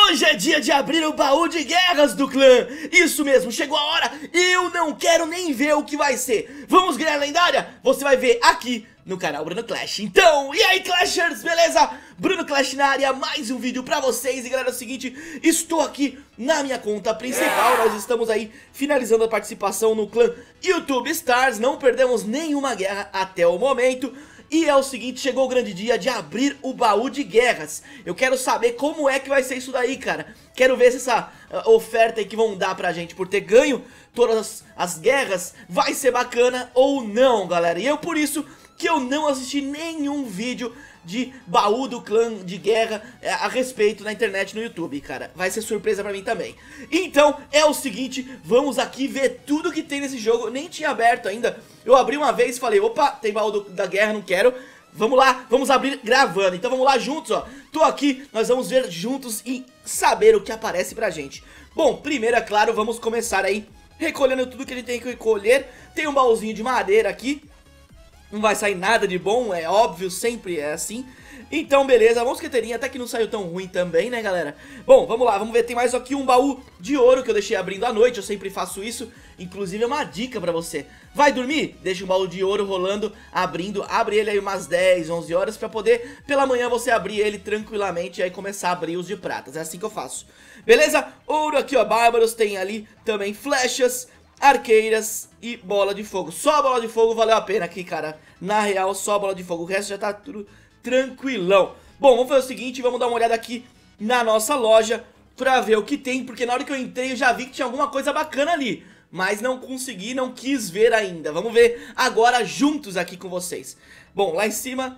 Hoje é dia de abrir o baú de guerras do clã. Isso mesmo, chegou a hora. Eu não quero nem ver o que vai ser. Vamos ganhar lendária? Você vai ver aqui no canal Bruno Clash. Então, e aí Clashers, beleza? Bruno Clash na área, mais um vídeo pra vocês. E galera, é o seguinte, estou aqui na minha conta principal. Nós estamos aí finalizando a participação no clã YouTube Stars. Não perdemos nenhuma guerra até o momento. E é o seguinte, chegou o grande dia de abrir o baú de guerras. Eu quero saber como é que vai ser isso daí, cara. Quero ver se essa oferta aí que vão dar pra gente por ter ganho todas as guerras vai ser bacana ou não, galera. E por isso que eu não assisti nenhum vídeo de baú do clã de guerra a respeito na internet, no YouTube, cara. Vai ser surpresa pra mim também. Então, é o seguinte, vamos aqui ver tudo que tem nesse jogo. Eu nem tinha aberto ainda. Eu abri uma vez e falei, opa, tem baú da guerra, não quero. Vamos lá, vamos abrir gravando. Então vamos lá juntos, ó. Tô aqui, nós vamos ver juntos e saber o que aparece pra gente. Bom, primeiro, é claro, vamos começar aí recolhendo tudo que a gente tem que recolher. Tem um baúzinho de madeira aqui. Não vai sair nada de bom, é óbvio, sempre é assim. Então beleza, mosqueteirinha, até que não saiu tão ruim também, né galera? Bom, vamos lá, vamos ver, tem mais aqui um baú de ouro que eu deixei abrindo à noite. Eu sempre faço isso, inclusive é uma dica pra você. Vai dormir? Deixa um baú de ouro rolando, abrindo, abre ele aí umas 10, 11 horas pra poder, pela manhã você abrir ele tranquilamente e aí começar a abrir os de pratas, é assim que eu faço. Beleza? Ouro aqui ó, bárbaros, tem ali também flechas, arqueiras e bola de fogo. Só a bola de fogo valeu a pena aqui, cara. Na real, só a bola de fogo. O resto já tá tudo tranquilão. Bom, vamos fazer o seguinte, vamos dar uma olhada aqui na nossa loja pra ver o que tem, porque na hora que eu entrei eu já vi que tinha alguma coisa bacana ali, mas não consegui, não quis ver ainda. Vamos ver agora juntos aqui com vocês. Bom, lá em cima,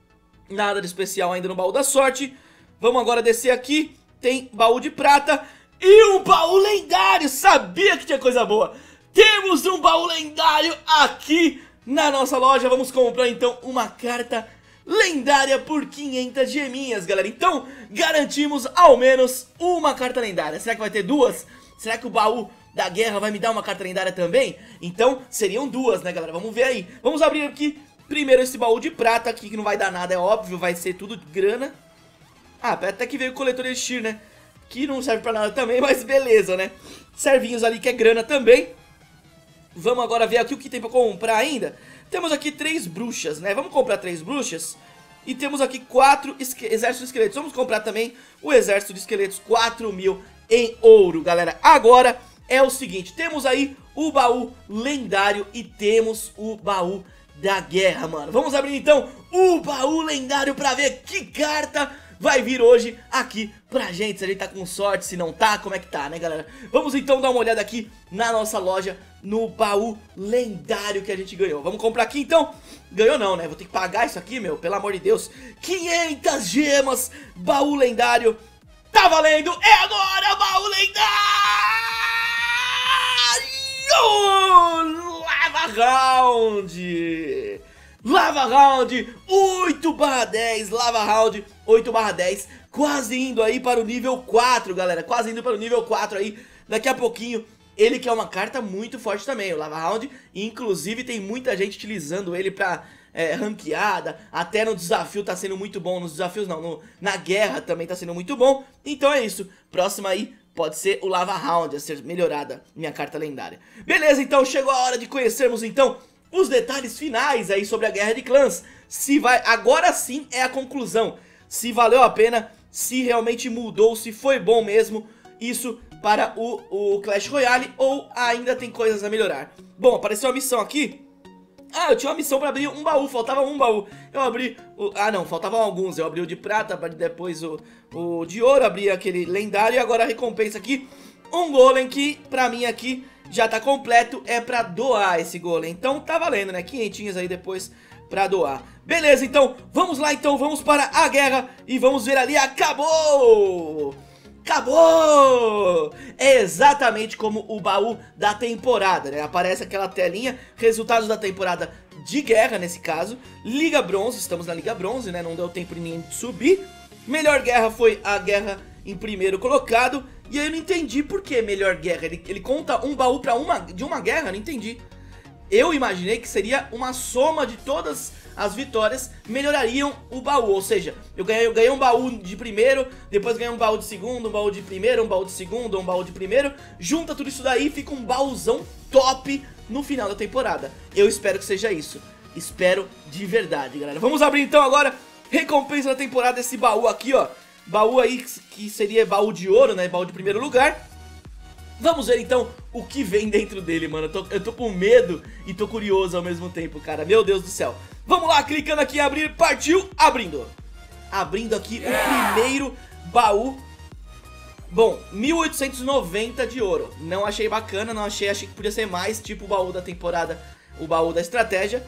nada de especial ainda no baú da sorte. Vamos agora descer aqui, tem baú de prata e um baú lendário. Sabia que tinha coisa boa. Temos um baú lendário aqui na nossa loja. Vamos comprar então uma carta lendária por 500 geminhas, galera. Então garantimos ao menos uma carta lendária. Será que vai ter duas? Será que o baú da guerra vai me dar uma carta lendária também? Então seriam duas, né galera? Vamos ver aí. Vamos abrir aqui primeiro esse baú de prata aqui, que não vai dar nada, é óbvio. Vai ser tudo grana. Ah, até que veio o coletor Elixir, né? Que não serve pra nada também, mas beleza, né? Servinhos ali que é grana também. Vamos agora ver aqui o que tem pra comprar ainda. Temos aqui 3 bruxas, né? Vamos comprar 3 bruxas. E temos aqui 4 exércitos de esqueletos. Vamos comprar também o exército de esqueletos, 4.000 em ouro, galera. Agora é o seguinte, temos aí o baú lendário e temos o baú da guerra, mano. Vamos abrir então o baú lendário pra ver que carta vai vir hoje aqui pra gente, se a gente tá com sorte, se não tá, como é que tá, né galera? Vamos então dar uma olhada aqui na nossa loja, no baú lendário que a gente ganhou. Vamos comprar aqui então? Ganhou não, né? Vou ter que pagar isso aqui, meu, pelo amor de Deus. 500 gemas, baú lendário, tá valendo, é agora, baú lendário! Lava Round! Lava Round 8/10, Lava Round 8/10, quase indo aí para o nível 4, galera, quase indo para o nível 4 aí, daqui a pouquinho. Ele que é uma carta muito forte também, o Lava Round, inclusive tem muita gente utilizando ele pra ranqueada, até no desafio tá sendo muito bom, nos desafios não, na guerra também tá sendo muito bom. Então é isso, próxima aí pode ser o Lava Round a ser melhorada, minha carta lendária. Beleza, então chegou a hora de conhecermos então os detalhes finais aí sobre a Guerra de Clãs. Se vai, agora sim é a conclusão. Se valeu a pena, se realmente mudou, se foi bom mesmo isso para o Clash Royale ou ainda tem coisas a melhorar. Bom, apareceu uma missão aqui. Ah, eu tinha uma missão para abrir um baú, faltava um baú. Eu abri ah não, faltavam alguns. Eu abri o de prata, abri depois o de ouro, abri aquele lendário e agora a recompensa aqui, um golem que pra mim aqui já tá completo, é pra doar esse golem. Então tá valendo, né? 500 aí depois pra doar. Beleza, então vamos lá, então vamos para a guerra e vamos ver ali. Acabou! Acabou! É exatamente como o baú da temporada, né? Aparece aquela telinha, resultados da temporada de guerra nesse caso. Liga Bronze, estamos na Liga Bronze, né? Não deu tempo de ninguém subir. Melhor guerra foi a guerra em primeiro colocado. E aí eu não entendi por que melhor guerra. Ele conta um baú pra de uma guerra, não entendi. Eu imaginei que seria uma soma de todas as vitórias melhorariam o baú. Ou seja, eu ganhei um baú de primeiro, depois ganhei um baú de segundo, um baú de primeiro, um baú de segundo, um baú de primeiro. Junta tudo isso daí e fica um baúzão top no final da temporada. Eu espero que seja isso. Espero de verdade, galera. Vamos abrir então agora, recompensa da temporada, esse baú aqui, ó. Baú aí que seria baú de ouro, né? Baú de primeiro lugar. Vamos ver então o que vem dentro dele, mano. Eu tô com medo e tô curioso ao mesmo tempo, cara. Meu Deus do céu. Vamos lá, clicando aqui em abrir, partiu, abrindo. Abrindo aqui o primeiro baú. Bom, 1890 de ouro. Não achei bacana, não achei que podia ser mais, tipo o baú da temporada, o baú da estratégia.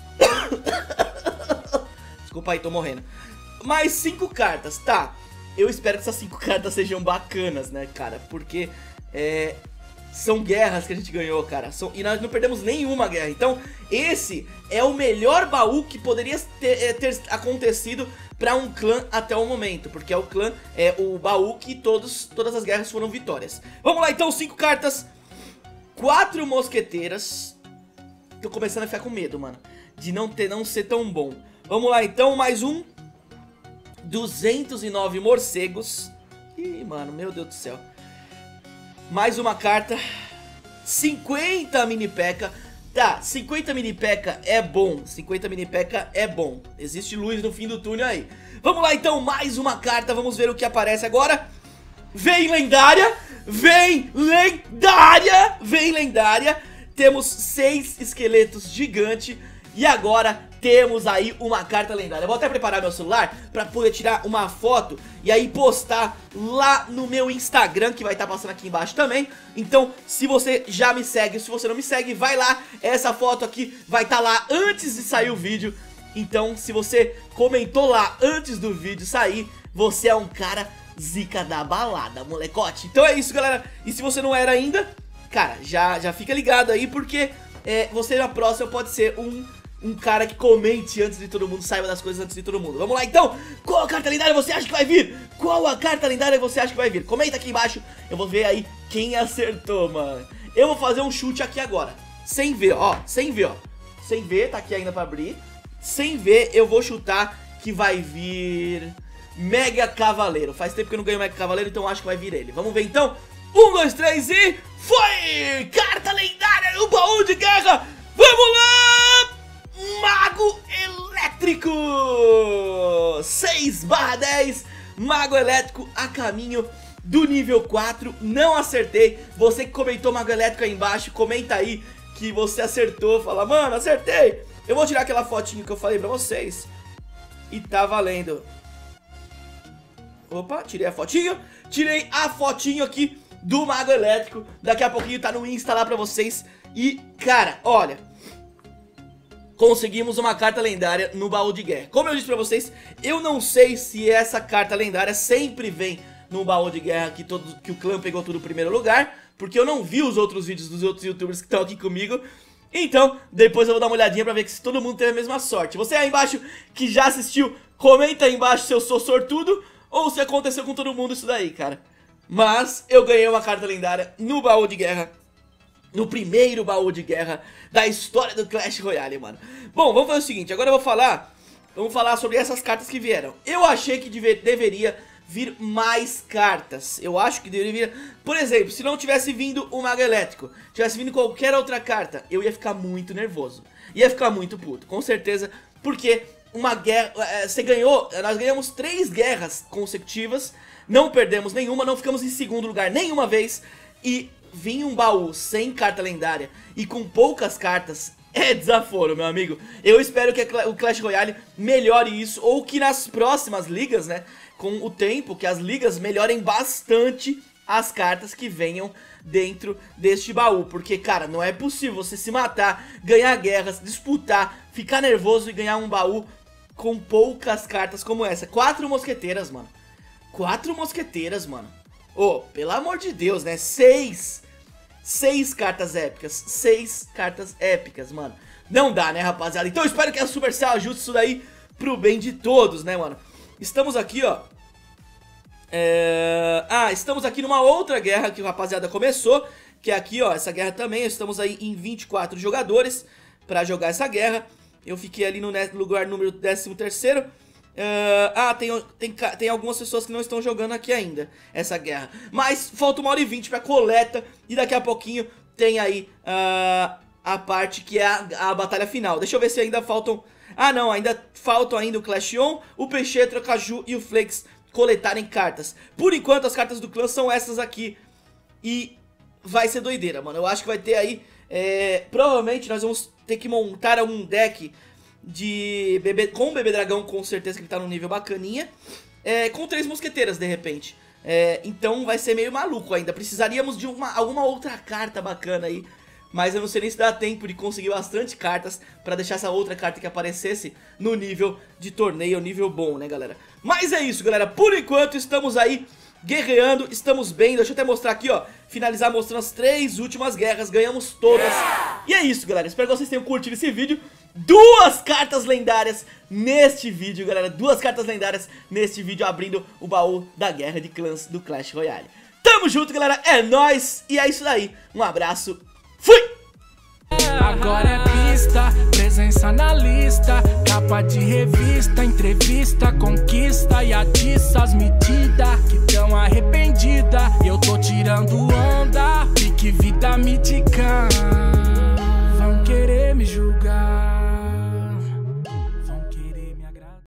Desculpa aí, tô morrendo. Mais 5 cartas, tá. Eu espero que essas 5 cartas sejam bacanas, né, cara. Porque são guerras que a gente ganhou, cara. E nós não perdemos nenhuma guerra. Então, esse é o melhor baú que poderia ter acontecido pra um clã até o momento. Porque é o clã, é o baú que todas as guerras foram vitórias. Vamos lá, então, 5 cartas. 4 mosqueteiras. Tô começando a ficar com medo, mano, de não ser tão bom. Vamos lá, então, mais um. 209 morcegos. Ih, mano, meu Deus do céu. Mais uma carta. 50 mini P.E.K.K.A. Tá, 50 mini P.E.K.K.A. é bom. 50 mini P.E.K.K.A. é bom. Existe luz no fim do túnel aí. Vamos lá então, mais uma carta. Vamos ver o que aparece agora. Vem lendária. Vem lendária. Vem lendária. Temos 6 esqueletos gigantes. E agora temos aí uma carta lendária. Eu vou até preparar meu celular pra poder tirar uma foto e aí postar lá no meu Instagram, que vai estar passando aqui embaixo também. Então, se você já me segue, se você não me segue, vai lá. Essa foto aqui vai estar lá antes de sair o vídeo. Então, se você comentou lá antes do vídeo sair, você é um cara zica da balada, molecote. Então é isso, galera. E se você não era ainda, cara, já fica ligado aí, porque você na próxima pode ser um cara que comente antes de todo mundo, saiba das coisas antes de todo mundo. Vamos lá então, qual a carta lendária você acha que vai vir? Qual a carta lendária você acha que vai vir? Comenta aqui embaixo, eu vou ver aí quem acertou, mano. Eu vou fazer um chute aqui agora, sem ver, ó, sem ver, ó. Sem ver, tá aqui ainda pra abrir. Sem ver, eu vou chutar que vai vir Mega Cavaleiro. Faz tempo que eu não ganho Mega Cavaleiro, então acho que vai vir ele. Vamos ver então, 1, 2, 3 e foi! Carta lendária no baú de guerra. Vamos lá! Mago Elétrico 6/10. Mago Elétrico a caminho do nível 4. Não acertei. Você que comentou Mago Elétrico aí embaixo, comenta aí que você acertou. Fala, mano, acertei. Eu vou tirar aquela fotinho que eu falei pra vocês. E tá valendo. Opa, tirei a fotinho. Tirei a fotinho aqui do Mago Elétrico. Daqui a pouquinho tá no Insta lá pra vocês. E, cara, olha, conseguimos uma carta lendária no baú de guerra. Como eu disse pra vocês, eu não sei se essa carta lendária sempre vem no baú de guerra que o clã pegou tudo no primeiro lugar, porque eu não vi os outros vídeos dos outros youtubers que estão aqui comigo. Então, depois eu vou dar uma olhadinha pra ver se todo mundo teve a mesma sorte. Você aí embaixo que já assistiu, comenta aí embaixo se eu sou sortudo ou se aconteceu com todo mundo isso daí, cara. Mas eu ganhei uma carta lendária no baú de guerra, no primeiro baú de guerra da história do Clash Royale, mano. Bom, vamos fazer o seguinte, agora eu vamos falar sobre essas cartas que vieram. Eu achei que deveria vir mais cartas. Eu acho que deveria vir, por exemplo, se não tivesse vindo o Mago Elétrico, tivesse vindo qualquer outra carta, eu ia ficar muito nervoso, ia ficar muito puto, com certeza, porque uma guerra, nós ganhamos 3 guerras consecutivas, não perdemos nenhuma, não ficamos em segundo lugar nenhuma vez, e vinha um baú sem carta lendária e com poucas cartas, é desaforo, meu amigo. Eu espero que o Clash Royale melhore isso, ou que nas próximas ligas, né, com o tempo, que as ligas melhorem bastante as cartas que venham dentro deste baú. Porque, cara, não é possível você se matar, ganhar guerras, disputar, ficar nervoso e ganhar um baú com poucas cartas como essa. 4 mosqueteiras, mano. 4 mosqueteiras, mano. Ô, pelo amor de Deus, né? 6 cartas épicas. 6 cartas épicas, mano. Não dá, né, rapaziada? Então eu espero que a Supercell ajude isso daí pro bem de todos, né, mano? Estamos aqui, ó. Estamos aqui numa outra guerra que o rapaziada começou, que é aqui, ó, essa guerra também. Estamos aí em 24 jogadores pra jogar essa guerra. Eu fiquei ali no lugar número 13º. Tem algumas pessoas que não estão jogando aqui ainda essa guerra. Mas falta 1h20 pra coleta. E daqui a pouquinho tem aí a parte que é a batalha final. Deixa eu ver se ainda faltam... Ah não, ainda faltam ainda o Clash On, o Peixetra, o Caju e o Flex coletarem cartas. Por enquanto as cartas do clã são essas aqui. E vai ser doideira, mano. Eu acho que vai ter aí... provavelmente nós vamos ter que montar um deck de com o Bebê Dragão, com certeza que ele tá num nível bacaninha, com 3 mosqueteiras de repente. Então vai ser meio maluco ainda. Precisaríamos de alguma outra carta bacana aí, mas eu não sei nem se dá tempo de conseguir bastante cartas pra deixar essa outra carta que aparecesse no nível de torneio, nível bom, né, galera? Mas é isso, galera. Por enquanto estamos aí guerreando, estamos bem. Deixa eu até mostrar aqui, ó. Finalizar mostrando as 3 últimas guerras. Ganhamos todas. E é isso, galera. Espero que vocês tenham curtido esse vídeo. 2 cartas lendárias neste vídeo, galera. 2 cartas lendárias neste vídeo, abrindo o baú da guerra de clãs do Clash Royale. Tamo junto, galera. É nóis. E é isso daí. Um abraço. Fui! Agora é pista, presença na lista, capa de revista, entrevista, conquista e atiça as medidas que tão arrependida. Eu tô tirando onda, pique vida mítica. Vão querer me julgar.